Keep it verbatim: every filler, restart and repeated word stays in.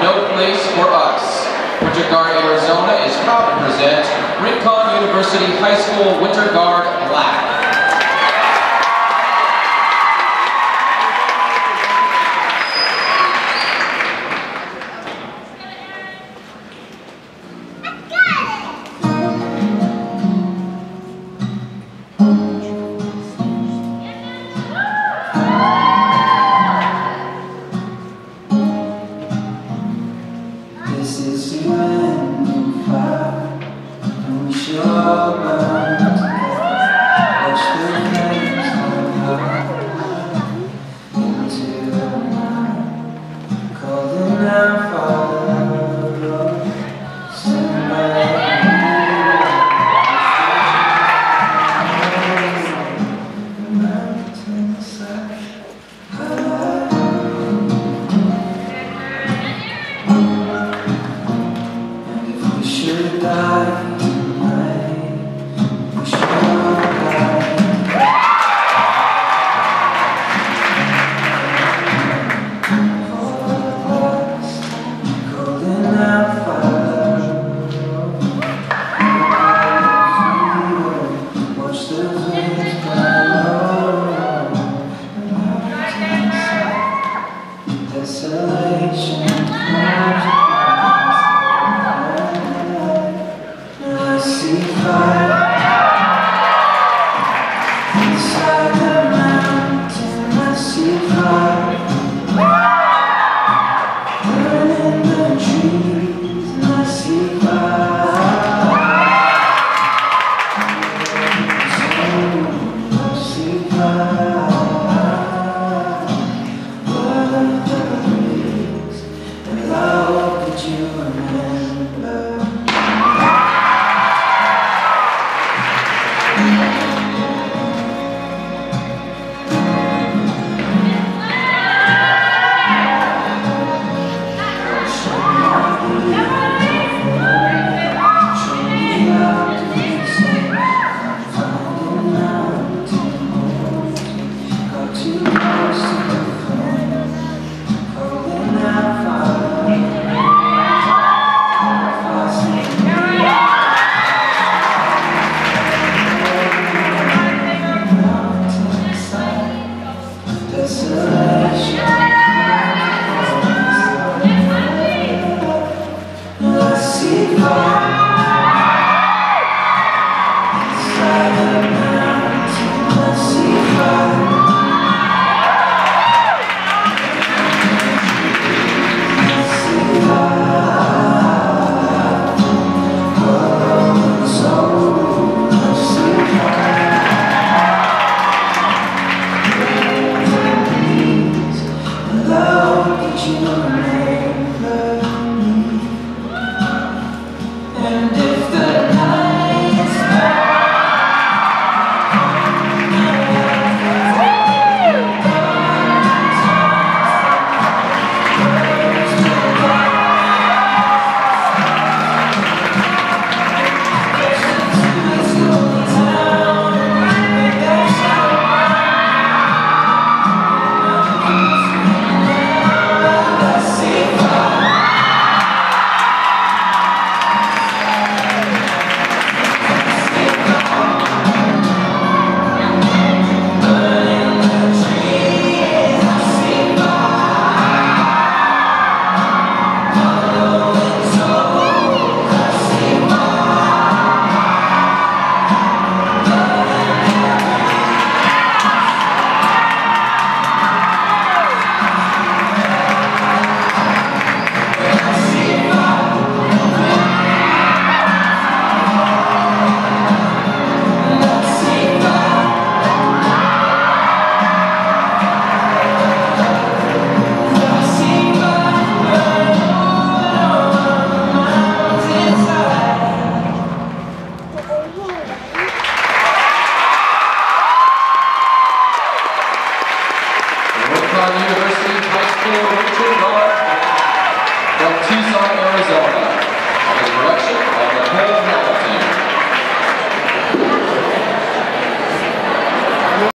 No Place for Us. Winter Guard Arizona is proud to present Rincon University High School Winter Guard Black. This is the ending fire, and we shall all burn together. Watch the flames come high into the night, calling out, Father, stand by the mountainside. Should die tonight, we should all die. For the last, calling out fire. Watch the flames burn low. Desolation comes. I see fire inside the mountain. I see fire burning the trees, and I see fire. I see fire burning the trees, and I hope that you remember. University High School Winter Guard from Tucson, Arizona, on the direction of the whole